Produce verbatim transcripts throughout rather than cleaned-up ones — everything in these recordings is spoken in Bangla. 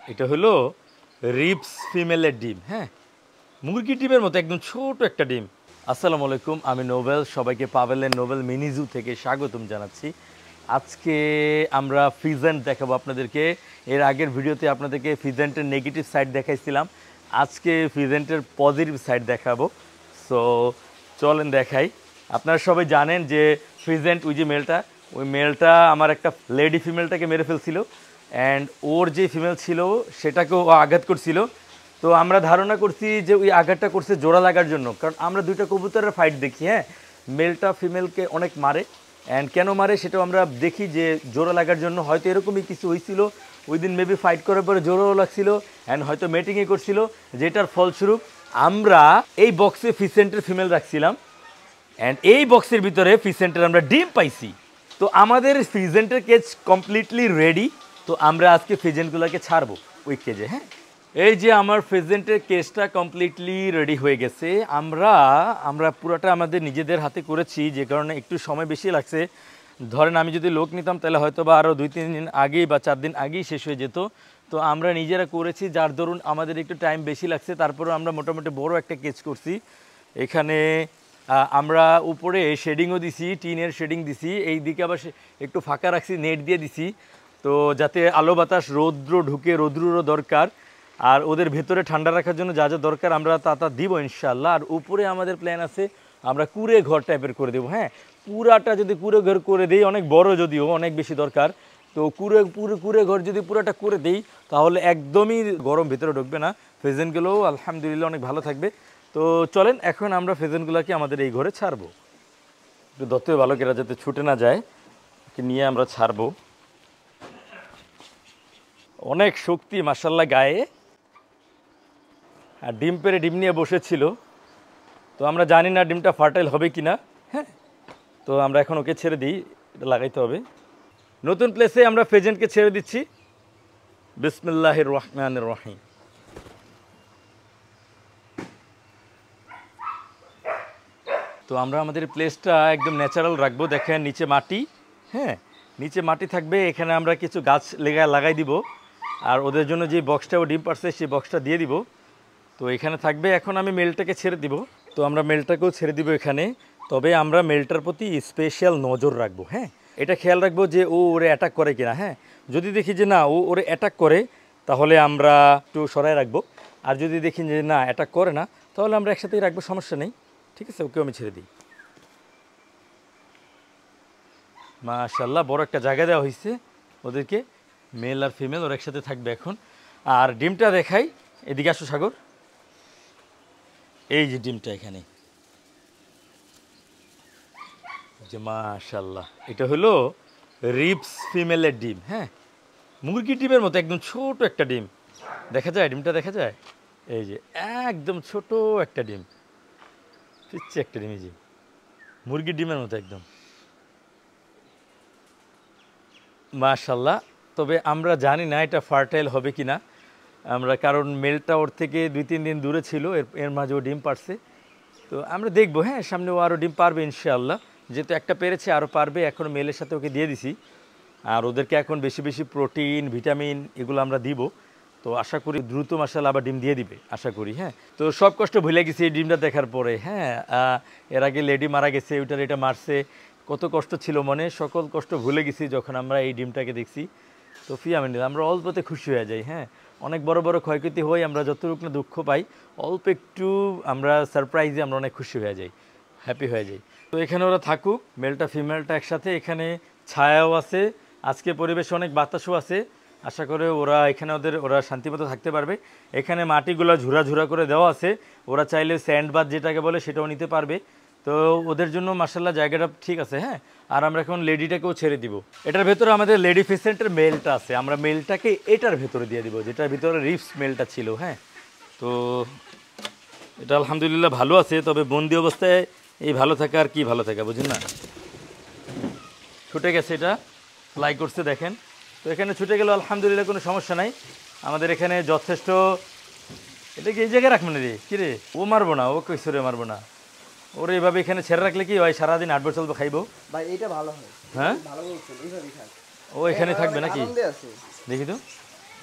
এটা হলো রিভস ফিমেলের ডিম। হ্যাঁ, মুরগির ডিমের মতো একদম ছোট একটা ডিম। আসসালামু আলাইকুম, আমি নোবেল। সবাইকে পাভেলের নোবেল মিনিজু থেকে স্বাগতম জানাচ্ছি। আজকে আমরা ফিজেন্ট দেখাবো আপনাদেরকে। এর আগের ভিডিওতে আপনাদেরকে ফিজেন্টের নেগেটিভ সাইড দেখাইছিলাম, আজকে ফিজেন্টের পজিটিভ সাইড দেখাবো। সো চলেন দেখাই। আপনারা সবাই জানেন যে ফিজেন্ট ওই যে মেলটা, ওই মেলটা আমার একটা লেডি ফিমেলটাকে মেরে ফেলছিল, অ্যান্ড ওর যে ফিমেল ছিল সেটাকেও আঘাত করছিল। তো আমরা ধারণা করছি যে ওই আঘাতটা করছে জোড়া লাগার জন্য, কারণ আমরা দুইটা কবুতরের ফাইট দেখি। হ্যাঁ, মেলটা ফিমেলকে অনেক মারে, অ্যান্ড কেন মারে সেটাও আমরা দেখি যে জোড়া লাগার জন্য। হয়তো এরকমই কিছু হয়েছিল, ওই দিন মেবি ফাইট করার পরে জোড়াও লাগছিল, অ্যান্ড হয়তো মেটিংই করছিল, যেটার ফলস্বরূপ আমরা এই বক্সে ফিসেন্টের ফিমেল রাখছিলাম, অ্যান্ড এই বক্সের ভিতরে ফিসেন্টের আমরা ডিম পাইছি। তো আমাদের ফিজেন্টের কেজ কমপ্লিটলি রেডি। তো আমরা আজকে ফিজেন্টগুলোকে ছাড়বো ওই কেজে। হ্যাঁ, এই যে আমার ফিজেন্টের কেজটা কমপ্লিটলি রেডি হয়ে গেছে। আমরা আমরা পুরোটা আমাদের নিজেদের হাতে করেছি, যে কারণে একটু সময় বেশি লাগছে। ধরেন আমি যদি লোক নিতাম তাহলে হয়তো বা আরও দুই তিন দিন আগেই বা চার দিন আগেই শেষ হয়ে যেত। তো আমরা নিজেরা করেছি, যার দরুন আমাদের একটু টাইম বেশি লাগছে। তারপরেও আমরা মোটামুটি বড় একটা কেজ করছি। এখানে আমরা উপরে শেডিংও দিছি, টিনের শেডিং দিছি, এই দিকে আবার একটু ফাঁকা রাখছি, নেট দিয়ে দিছি, তো যাতে আলো বাতাস রৌদ্র ঢুকে, রৌদ্ররও দরকার, আর ওদের ভেতরে ঠান্ডা রাখার জন্য যা যা দরকার আমরা তা তা দিব ইনশাআল্লাহ। আর উপরে আমাদের প্ল্যান আছে আমরা কুড়ে ঘর টাইপের করে দেবো। হ্যাঁ, পুরাটা যদি কুড়ে ঘর করে দিই, অনেক বড় যদিও অনেক বেশি দরকার, তো কুড়ে পুরো কুড়ে ঘর যদি পুরাটা করে দিই তাহলে একদমই গরম ভেতরে ঢুকবে না, ফেজেন্টগুলোও আলহামদুলিল্লাহ অনেক ভালো থাকবে। তো চলেন এখন আমরা ফেজেন্টগুলোকে আমাদের এই ঘরে ছাড়বো। একটু দত্তই বালকেরা যাতে ছুটে না যায়, নিয়ে আমরা ছাড়বো। অনেক শক্তি মাশাআল্লাহ গায়ে, আর ডিম পেরে ডিম নিয়ে বসেছিল। তো আমরা জানি না ডিমটা ফার্টাইল হবে কি না। হ্যাঁ, তো আমরা এখন ওকে ছেড়ে দিই, এটা লাগাইতে হবে। নতুন প্লেসে আমরা ফেজেন্টকে ছেড়ে দিচ্ছি। বিসমিল্লাহির রহমানির রহিম। তো আমরা আমাদের প্লেসটা একদম ন্যাচারাল রাখবো। দেখেন নিচে মাটি, হ্যাঁ নিচে মাটি থাকবে, এখানে আমরা কিছু গাছ লেগা লাগাই দিব, আর ওদের জন্য যে বক্সটাও ডিম পারছে সেই বক্সটা দিয়ে দিব। তো এখানে থাকবে। এখন আমি মেলটাকে ছেড়ে দিব। তো আমরা মেলটাকেও ছেড়ে দিব এখানে, তবে আমরা মেলটার প্রতি স্পেশাল নজর রাখবো। হ্যাঁ, এটা খেয়াল রাখবো যে ও ওরে অ্যাটাক করে কিনা। হ্যাঁ, যদি দেখি যে না ও ওরে অ্যাটাক করে তাহলে আমরা একটু সরাই রাখবো, আর যদি দেখি যে না অ্যাটাক করে না তাহলে আমরা একসাথেই রাখবো, সমস্যা নেই। ঠিক আছে, ওকেও আমি ছেড়ে দিই। মাশাআল্লাহ বড় একটা জায়গা দেওয়া হয়েছে ওদেরকে, মেল আর ফিমেল ওর একসাথে থাকবে এখন। আর ডিমটা দেখাই, এদিকে আসো সাগর। এই যে ডিমটা এখানে, যে মাশাআল্লাহ এটা হলো রিভস ফিমেলের ডিম। হ্যাঁ, মুরগির ডিমের মতো একদম ছোট একটা ডিম। দেখা যায় ডিমটা, দেখা যায় এই যে একদম ছোট একটা ডিম, পিচ্ছে একটা ডিম, এই যে মুরগির ডিমের মতো একদম মাশাআল্লাহ। তবে আমরা জানি না এটা ফার্টাইল হবে কি না, আমরা কারণ মেলটা ওর থেকে দুই তিন দিন দূরে ছিল, এর এর মাঝেও ডিম পারছে। তো আমরা দেখবো, হ্যাঁ সামনে ও আরও ডিম পারবে ইনশাআল্লাহ, যেহেতু একটা পেরেছে আরও পারবে। এখন মেলের সাথে ওকে দিয়ে দিছি, আর ওদেরকে এখন বেশি বেশি প্রোটিন ভিটামিন এগুলো আমরা দিব। তো আশা করি দ্রুত মাশাআল্লাহ আবার ডিম দিয়ে দিবে আশা করি। হ্যাঁ, তো সব কষ্ট ভুলে গেছি এই ডিমটা দেখার পরে। হ্যাঁ, এর আগে লেডি মারা গেছে, ওইটার এটা মারছে, কত কষ্ট ছিল মনে, সকল কষ্ট ভুলে গেছি যখন আমরা এই ডিমটাকে দেখছি। তো ফিয়ামিন আমরা অল্পতে খুশি হয়ে যাই। হ্যাঁ, অনেক বড় বড় ক্ষয়ক্ষতি হয়, আমরা যতটুকু না দুঃখ পাই, অল্প একটু আমরা সারপ্রাইজে আমরা অনেক খুশি হয়ে যাই, হ্যাপি হয়ে যাই। তো এখানে ওরা থাকুক, মেলটা ফিমেলটা একসাথে। এখানে ছায়াও আছে, আজকে পরিবেশে অনেক বাতাসও আছে, আশা করে ওরা এখানে ওদের ওরা শান্তিমতো থাকতে পারবে। এখানে মাটিগুলো ঝুরা ঝুরা করে দেওয়া আছে, ওরা চাইলে স্যান্ড বাথ যেটাকে বলে সেটাও নিতে পারবে। তো ওদের জন্য মাশাআল্লাহ জায়গাটা ঠিক আছে। হ্যাঁ, আর আমরা এখন লেডিটাকেও ছেড়ে দিব। এটার ভেতরে আমাদের লেডি ফিসেন্টের মেলটা আছে, আমরা মেলটাকে এটার ভেতরে দিয়ে দিব, যেটার ভিতরে রিভস মেলটা ছিল। হ্যাঁ, তো এটা আলহামদুলিল্লাহ ভালো আছে, তবে বন্দি অবস্থায় এই ভালো থাকা আর কি ভালো থাকা, বুঝেন না। ছুটে গেছে, এটা ফ্লাই করছে দেখেন। তো এখানে ছুটে গেল আলহামদুলিল্লাহ, কোনো সমস্যা নাই। আমাদের এখানে যথেষ্ট। এটা কি এই জায়গায় রাখবেন রে? কী রে, ও মারবো না, ও কৈশোরে মারবো না, ওর এইভাবে এখানে ছেড়ে রাখলে কি হয়, সারাদিন আট বছর চলবো, খাইবো। ভাই এটা ভালো হয়। হ্যাঁ, ভালো বলছেন, এইভাবেই থাক। ও এখানে থাকবে নাকি? দেখি তো।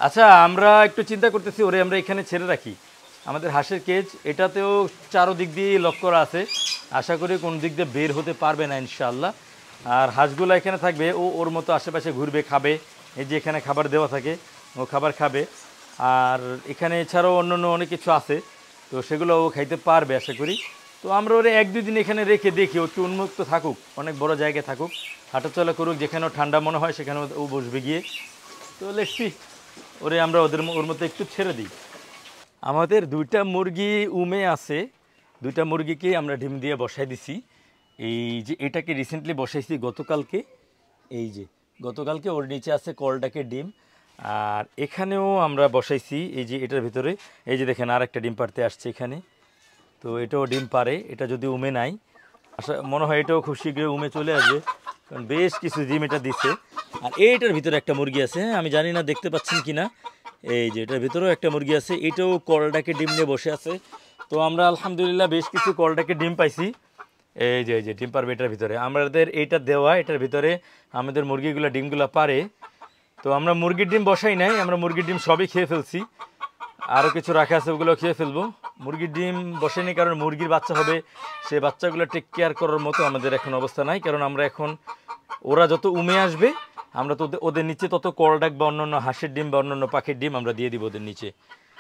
আচ্ছা, আমরা একটু চিন্তা করতেছি ওরে আমরা এখানে ছেড়ে রাখি। আমাদের হাঁসের কেজ এটাতেও চারোদিক দিয়ে লক করা আছে, আশা করি কোন দিক দিয়ে বের হতে পারবে না ইনশাআল্লাহ। আর হাঁসগুলো এখানে থাকবে, ও ওর মতো আশেপাশে ঘুরবে, খাবে। এই যে এখানে খাবার দেওয়া থাকে, ও খাবার খাবে। আর এখানে এছাড়াও অন্য অন্য অনেক কিছু আছে, তো সেগুলো ও খাইতে পারবে আশা করি। তো আমরা ওরে এক দুই দিন এখানে রেখে দেখি, ও একটু উন্মুক্ত থাকুক, অনেক বড় জায়গায় থাকুক, হাঁটাচলা করুক, যেখানে ঠান্ডা মনে হয় সেখানে ও বসবে গিয়ে। তো লেটসি, ওরে আমরা ওদের ওর মতো একটু ছেড়ে দিই। আমাদের দুইটা মুরগি উমে আছে, দুইটা মুরগিকে আমরা ডিম দিয়ে বসাই দিছি। এই যে এটাকে রিসেন্টলি বসাইছি গতকালকে, এই যে গতকালকে ওর নিচে আছে কলডাকে ডিম। আর এখানেও আমরা বসাইছি, এই যে এটার ভিতরে এই যে দেখেন আর একটা ডিম পারতে আসছে এখানে। তো এটাও ডিম পারে, এটা যদি উমে নাই, আশা মনে হয় এটাও খুব শীঘ্রই উমে চলে আসবে, কারণ বেশ কিছু ডিম এটা দিচ্ছে। আর এইটার ভিতরে একটা মুরগি আছে, হ্যাঁ আমি জানি না দেখতে পাচ্ছেন কি না, এই যে এটার ভিতরেও একটা মুরগি আছে, এটাও কলডাকে ডিম নিয়ে বসে আছে। তো আমরা আলহামদুলিল্লাহ বেশ কিছু কলডাকে ডিম পাইছি। এই যে এই যে ডিম পারবে এটার ভিতরে, আমাদের এইটা দেওয়া, এটার ভিতরে আমাদের মুরগিগুলো ডিমগুলো পারে। তো আমরা মুরগির ডিম বসাই নাই, আমরা মুরগির ডিম সবই খেয়ে ফেলছি, আরও কিছু রাখা আছে ওগুলো খেয়ে ফেলবো। মুরগির ডিম বসেনি কারণ মুরগির বাচ্চা হবে, সে বাচ্চাগুলো টেক কেয়ার করার মতো আমাদের এখন অবস্থা নাই, কারণ আমরা এখন ওরা যত উমে আসবে আমরা তো ওদের নিচে তত কলডাক বা অন্যান্য হাঁসের ডিম বা অন্যান্য পাখির ডিম আমরা দিয়ে দিব ওদের নিচে।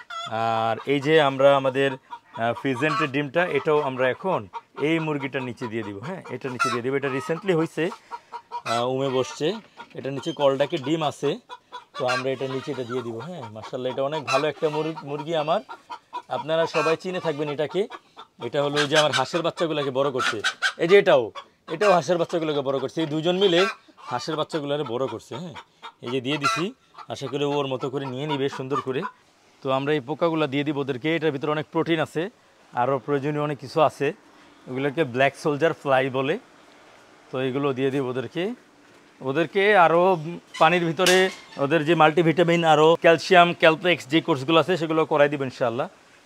আর এই যে আমরা আমাদের ফিজেন্টের ডিমটা, এটাও আমরা এখন এই মুরগিটার নিচে দিয়ে দিব। হ্যাঁ, এটার নিচে দিয়ে দিব, এটা রিসেন্টলি হয়েছে, উমে বসছে, এটার নিচে কলডাকে ডিম আছে, তো আমরা এটা নিচে এটা দিয়ে দিব। হ্যাঁ, মাশাআল্লাহ এটা অনেক ভালো একটা মুরগি আমার, আপনারা সবাই চিনে থাকবেন এটাকে। এটা হলো যে আমার হাঁসের বাচ্চাগুলোকে বড় করছে, এই যে এটাও এটাও হাঁসের বাচ্চাগুলোকে বড় করছে, এই দুজন মিলে হাঁসের বাচ্চাগুলোকে বড় করছে। হ্যাঁ, এই যে দিয়ে দিছি, আশা করি ওর মতো করে নিয়ে নিবে সুন্দর করে। তো আমরা এই পোকাগুলো দিয়ে দিব ওদেরকে, এটার ভিতরে অনেক প্রোটিন আছে, আরও প্রয়োজনীয় অনেক কিছু আছে, ওগুলোকে ব্ল্যাক সোলজার ফ্লাই বলে। তো এগুলো দিয়ে দিব ওদেরকে ওদেরকে আরও পানির ভিতরে ওদের যে মাল্টিভিটামিন, আরও ক্যালসিয়াম, ক্যালপ্লেক্স যে কোর্সগুলো আছে সেগুলো করাই দিব ইনশাআল্লাহ।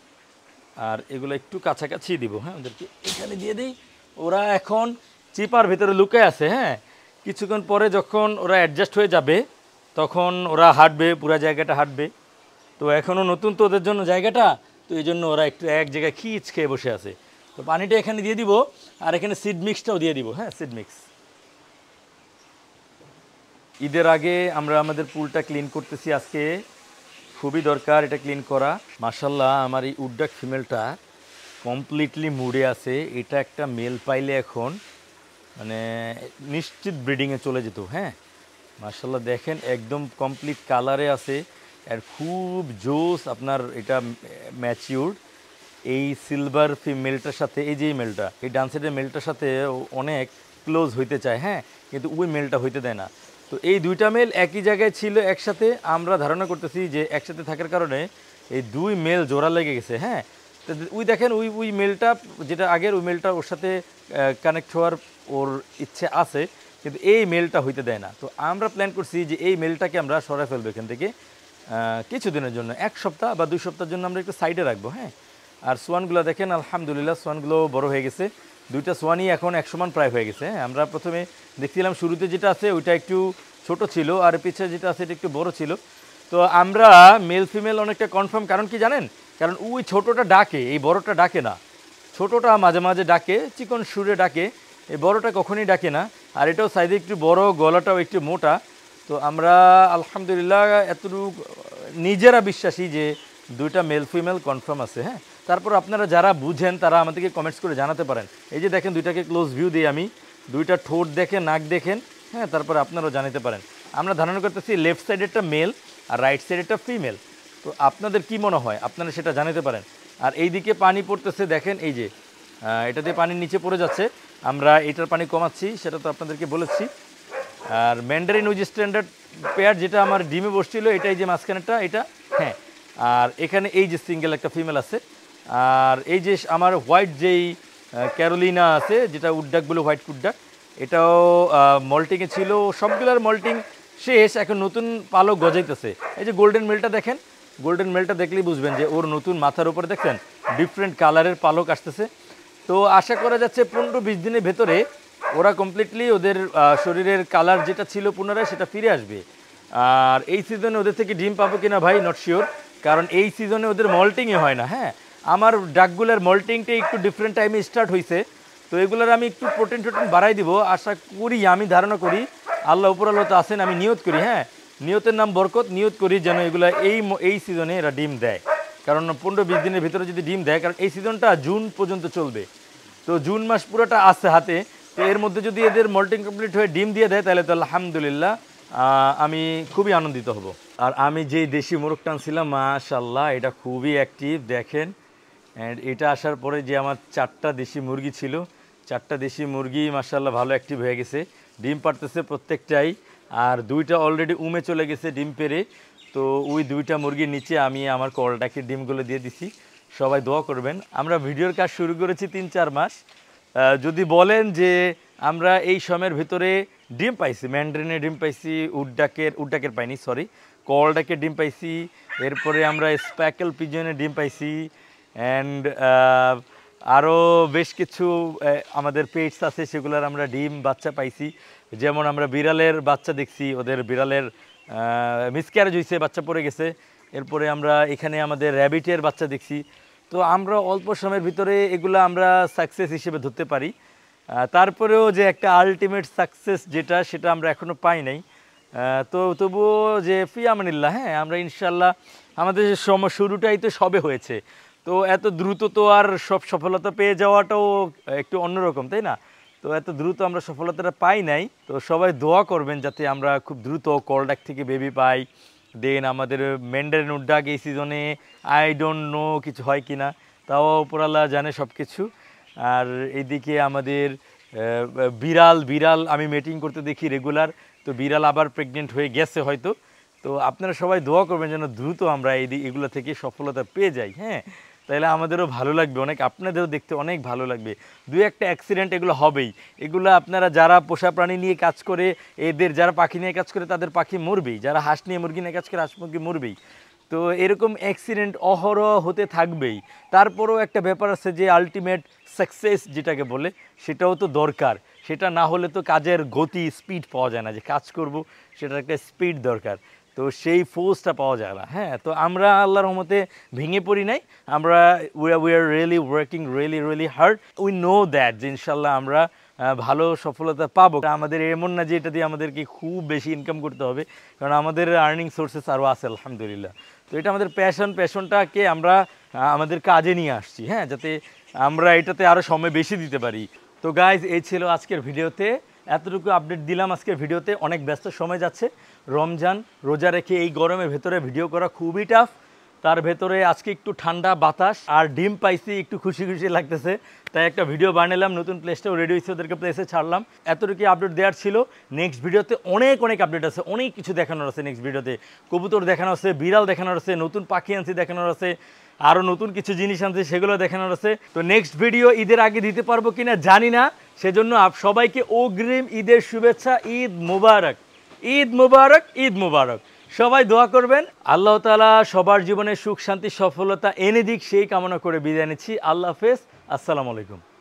আর এগুলো একটু কাছাকাছি দিব। হ্যাঁ, ওদেরকে এখানে দিয়ে দিই, ওরা এখন চিপার ভিতরে লুকে আছে। হ্যাঁ, কিছুক্ষণ পরে যখন ওরা অ্যাডজাস্ট হয়ে যাবে তখন ওরা হাঁটবে, পুরো জায়গাটা হাঁটবে। তো এখনও নতুন তো ওদের জন্য জায়গাটা, তো এই জন্য ওরা একটু এক জায়গায় খিচ খেয়ে বসে আছে। তো পানিটা এখানে দিয়ে দিব, আর এখানে সিড মিক্সটাও দিয়ে দিব। হ্যাঁ, সিড মিক্স। ঈদের আগে আমরা আমাদের পুলটা ক্লিন করতেছি আজকে, খুবই দরকার এটা ক্লিন করা। মাশাআল্লাহ আমার এই উডডাক ফিমেলটা কমপ্লিটলি মুড়ে আছে, এটা একটা মেল পাইলে এখন মানে নিশ্চিত ব্রিডিংয়ে চলে যেত। হ্যাঁ, মাশাআল্লাহ দেখেন একদম কমপ্লিট কালারে আছে, আর খুব জোস আপনার এটা ম্যাচিউরড। এই সিলভার ফিমেলটার সাথে এই যে মেলটা, এই ডান সাইডের মেলটার সাথে অনেক ক্লোজ হইতে চায়। হ্যাঁ, কিন্তু ওই মেলটা হইতে দেয় না। তো এই দুইটা মেল একই জায়গায় ছিল একসাথে, আমরা ধারণা করতেছি যে একসাথে থাকার কারণে এই দুই মেল জোড়া লেগে গেছে। হ্যাঁ, তো ওই দেখেন ওই ওই মেলটা যেটা আগের, ওই মেলটা ওর সাথে কানেক্ট হওয়ার ওর ইচ্ছে আছে, কিন্তু এই মেলটা হইতে দেয় না। তো আমরা প্ল্যান করছি যে এই মেলটাকে আমরা সরাই ফেলবো এখান থেকে কিছুদিনের জন্য, এক সপ্তাহ বা দুই সপ্তাহের জন্য আমরা একটু সাইডে রাখবো। হ্যাঁ, আর সোয়ানগুলো দেখেন আলহামদুলিল্লাহ সোয়ানগুলো বড় হয়ে গেছে, দুইটা সোয়ানই এখন এক সমান প্রায় হয়ে গেছে। হ্যাঁ, আমরা প্রথমে দেখছিলাম শুরুতে যেটা আছে ওইটা একটু ছোট ছিল, আর পিছিয়ে যেটা আছে এটা একটু বড় ছিল। তো আমরা মেল ফিমেল অনেকটা কনফার্ম, কারণ কি জানেন, কারণ ওই ছোটোটা ডাকে, এই বড়টা ডাকে না। ছোটোটা মাঝে মাঝে ডাকে, চিকন সুরে ডাকে, এই বড়টা কখনই ডাকে না। আর এটাও সাইজে একটু বড়, গলাটাও একটু মোটা। তো আমরা আলহামদুলিল্লাহ এতটুকু নিজেরা বিশ্বাসী যে দুইটা মেল ফিমেল কনফার্ম আছে। হ্যাঁ, তারপর আপনারা যারা বুঝেন তারা আমাদেরকে কমেন্টস করে জানাতে পারেন। এই যে দেখেন দুইটাকে ক্লোজ ভিউ দিই আমি, দুইটা ঠোঁট দেখেন, নাক দেখেন। হ্যাঁ, তারপর আপনারাও জানাতে পারেন। আমরা ধারণা করতেছি লেফট সাইডেরটা মেল আর রাইট সাইডেরটা ফিমেল। তো আপনাদের কি মনে হয়, আপনারা সেটা জানাতে পারেন। আর এই দিকে পানি পড়তেছে দেখেন, এই যে এটা দিয়ে পানির নিচে পড়ে যাচ্ছে, আমরা এটার পানি কমাচ্ছি, সেটা তো আপনাদেরকে বলেছি। আর ম্যান্ডারিন ওই যে স্ট্যান্ডার্ড পেয়ার যেটা আমার ডিমে বসছিল, এটাই যে মাঝখানেরটা এটা। হ্যাঁ, আর এখানে এই যে সিঙ্গেল একটা ফিমেল আছে। আর এই যে আমার হোয়াইট যেই ক্যারোলিনা আছে, যেটা উডডাক বলে হোয়াইট উডডাক, এটাও মল্টিংয়ে ছিল, সবগুলোর মল্টিং শেষ, এখন নতুন পালক গজাইতেছে। এই যে গোল্ডেন মেলটা দেখেন, গোল্ডেন মেলটা দেখলেই বুঝবেন যে ওর নতুন মাথার উপরে দেখছেন ডিফারেন্ট কালারের পালক আসতেছে। তো আশা করা যাচ্ছে পনেরো বিশ দিনের ভেতরে ওরা কমপ্লিটলি ওদের শরীরের কালার যেটা ছিল পুনরায় সেটা ফিরে আসবে। আর এই সিজনে ওদের থেকে ডিম পাবো কিনা ভাই নট শিওর, কারণ এই সিজনে ওদের মল্টিংই হয় না। হ্যাঁ, আমার ডাকগুলোর মল্টিংটা একটু ডিফারেন্ট টাইমে স্টার্ট হয়েছে, তো এগুলোর আমি একটু প্রোটিন টোটিন বাড়াই দিব আশা করি, আমি ধারণা করি আল্লাহ উপর আল্লাহ তো আছেন, আমি নিয়ত করি, হ্যাঁ নিয়তের নাম বরকত, নিয়ত করি যেন এগুলো এই এই সিজনে এরা ডিম দেয়, কারণ পনেরো বিশ দিনের ভিতরে যদি ডিম দেয়, কারণ এই সিজনটা জুন পর্যন্ত চলবে, তো জুন মাস পুরোটা আছে হাতে, তো এর মধ্যে যদি এদের মল্টিং কমপ্লিট হয়ে ডিম দিয়ে দেয় তাহলে তো আলহামদুলিল্লাহ আমি খুবই আনন্দিত হব। আর আমি যেই দেশি মোরগ টানছিলাম মাশাআল্লাহ এটা খুবই অ্যাক্টিভ দেখেন, অ্যান্ড এটা আসার পরে যে আমার চারটা দেশি মুরগি ছিল, চারটা দেশি মুরগি মাশাআল্লাহ ভালো অ্যাক্টিভ হয়ে গেছে, ডিম পারতেছে প্রত্যেকটাই, আর দুইটা অলরেডি উমে চলে গেছে ডিম পেরে, তো ওই দুইটা মুরগির নিচে আমি আমার কলটাকে ডিমগুলো দিয়ে দিছি। সবাই দোয়া করবেন। আমরা ভিডিওর কাজ শুরু করেছি তিন চার মাস, যদি বলেন যে আমরা এই সময়ের ভিতরে ডিম পাইছি, ম্যান্ডারিনের ডিম পাইছি, উডডাকের উডডাকের পাইনি সরি কলডাকের ডিম পাইছি, এরপরে আমরা স্প্যাকেল পিজনের ডিম পাইছি, অ্যান্ড আরও বেশ কিছু আমাদের পেটস আছে সেগুলোর আমরা ডিম বাচ্চা পাইছি, যেমন আমরা বিড়ালের বাচ্চা দেখছি, ওদের বিড়ালের মিসক্যারেজ হয়েছে, বাচ্চা পড়ে গেছে, এরপরে আমরা এখানে আমাদের র্যাবিটের বাচ্চা দেখছি, তো আমরা অল্প সময়ের ভিতরে এগুলো আমরা সাকসেস হিসেবে ধরতে পারি, তারপরেও যে একটা আলটিমেট সাকসেস যেটা সেটা আমরা এখনও পাই নাই, তো তবুও যে ফি আমানিল্লাহ, হ্যাঁ আমরা ইনশাল্লাহ আমাদের সম শুরুটাই তো সবে হয়েছে, তো এত দ্রুত তো আর সব সফলতা পেয়ে যাওয়াটাও একটু অন্যরকম তাই না, তো এত দ্রুত আমরা সফলতাটা পাই নাই, তো সবাই দোয়া করবেন যাতে আমরা খুব দ্রুত কলডাক থেকে বেবি পাই। দেন আমাদের ম্যান্ডারিন উডডাক এই সিজনে আই ডোন্ট নো কিছু হয় কি না, তাও উপরাল্লাহ জানে সব কিছু। আর এইদিকে আমাদের বিড়াল বিড়াল আমি মিটিং করতে দেখি রেগুলার, তো বিড়াল আবার প্রেগনেন্ট হয়ে গেছে হয়তো, তো আপনারা সবাই দোয়া করবেন যেন দ্রুত আমরা এই এগুলো থেকে সফলতা পেয়ে যাই, হ্যাঁ তাহলে আমাদেরও ভালো লাগবে অনেক, আপনাদেরও দেখতে অনেক ভালো লাগবে। দুই একটা অ্যাক্সিডেন্ট এগুলো হবেই, এগুলো আপনারা যারা পোষা প্রাণী নিয়ে কাজ করে, এদের যারা পাখি নিয়ে কাজ করে তাদের পাখি মরবেই, যারা হাঁস নিয়ে মুরগি নিয়ে কাজ করে হাঁস মুরগি মরবেই, তো এরকম অ্যাক্সিডেন্ট অহরহ হতে থাকবেই। তারপরেও একটা ব্যাপার আছে যে আলটিমেট সাকসেস যেটাকে বলে সেটাও তো দরকার, সেটা না হলে তো কাজের গতি স্পিড পাওয়া যায় না, যে কাজ করব সেটার একটা স্পিড দরকার, তো সেই ফোর্সটা পাওয়া যায় না। হ্যাঁ, তো আমরা আল্লাহর রহমতে ভেঙে পড়ি নাই, আমরা we are we are really working really really hard, we know that যে ইনশাল্লাহ আমরা ভালো সফলতা পাবো। আমাদের এমন না যে এটা দিয়ে আমাদেরকে খুব বেশি ইনকাম করতে হবে, কারণ আমাদের আর্নিং সোর্সেস আরও আছে আলহামদুলিল্লাহ, তো এটা আমাদের প্যাশন, প্যাশনটাকে আমরা আমাদের কাজে নিয়ে আসছি, হ্যাঁ যাতে আমরা এটাতে আরও সময় বেশি দিতে পারি। তো গাইজ এই ছিল আজকের ভিডিওতে, এতটুকু আপডেট দিলাম আজকের ভিডিওতে। অনেক ব্যস্ত সময় যাচ্ছে, রমজান রোজা রেখে এই গরমের ভেতরে ভিডিও করা খুবই টাফ, তার ভেতরে আজকে একটু ঠান্ডা বাতাস আর ডিম পাইছি, একটু খুশি খুশি লাগতেছে, তাই একটা ভিডিও বানালাম, নতুন প্লেসটাও রেডি হয়েছে, ওদেরকে প্লেসে ছাড়লাম। এতটুকু আপডেট দেওয়ার ছিল। নেক্সট ভিডিওতে অনেক অনেক আপডেট আছে, অনেক কিছু দেখানোর আছে নেক্সট ভিডিওতে, কবুতর দেখানো আছে, বিড়াল দেখানোর আছে, নতুন পাখি আনছি দেখানোর আছে, আরও নতুন কিছু জিনিস আনছে সেগুলো দেখানোর আছে। তো নেক্সট ভিডিও ঈদের আগে দিতে পারবো কিনা জানি না, সেজন্য আপ সবাইকে অগ্রিম ঈদের শুভেচ্ছা, ঈদ মুবারক, ঈদ মুবারক, ঈদ মুবারক। সবাই দোয়া করবেন, আল্লাহ তাআলা সবার জীবনে সুখ শান্তি সফলতা এনে দিক সেই কামনা করে বিদায় নিচ্ছি। আল্লাহ হাফেজ, আসসালামু আলাইকুম।